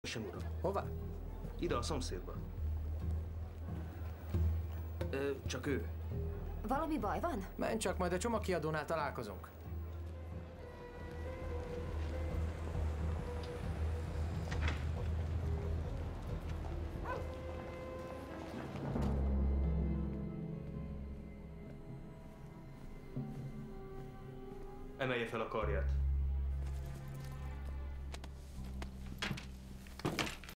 Sem, uram. Hová? Ide a szomszédba. Csak ő. Valami baj van? Menj csak, majd a csomagkiadónál találkozunk. Emelje fel a karját.